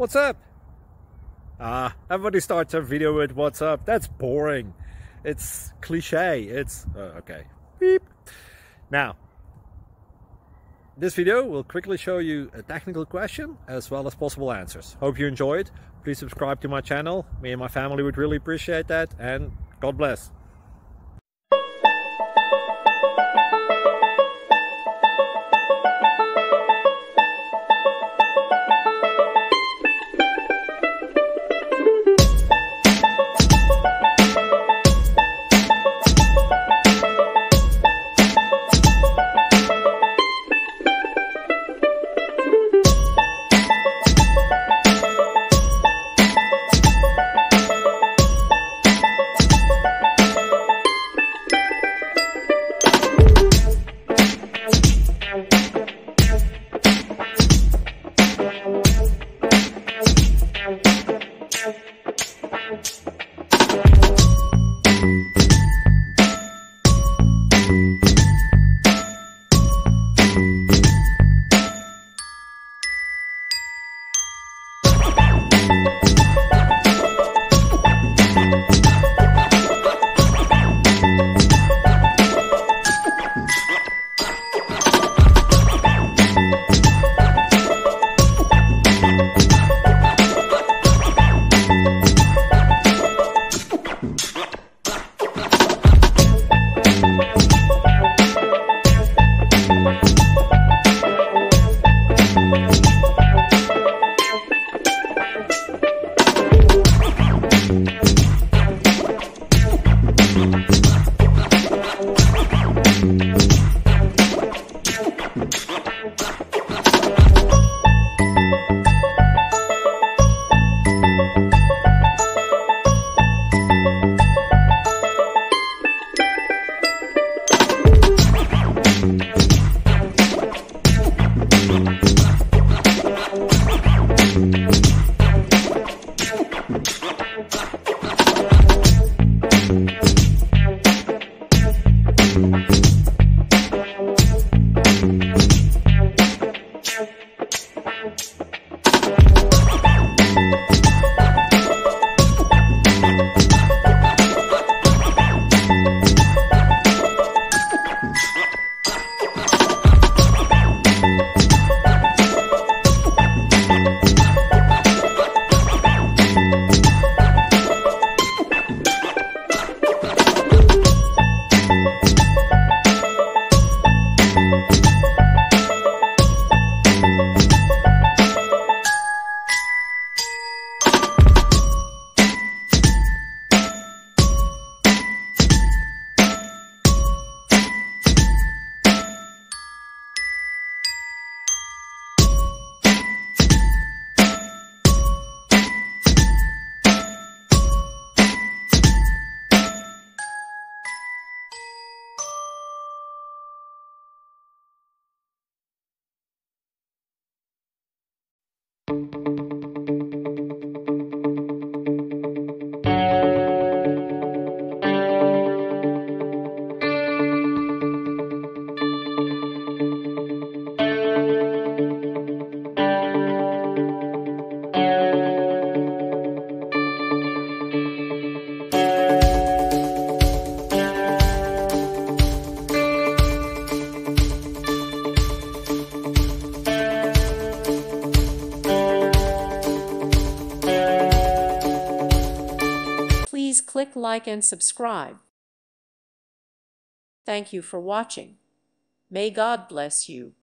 What's up? Everybody starts their video with what's up. That's boring. It's cliche. It's okay. Beep. Now, this video will quickly show you a technical question as well as possible answers. Hope you enjoy it. Please subscribe to my channel. Me and my family would really appreciate that, and God bless. Please click like and subscribe. Thank you for watching. May God bless you.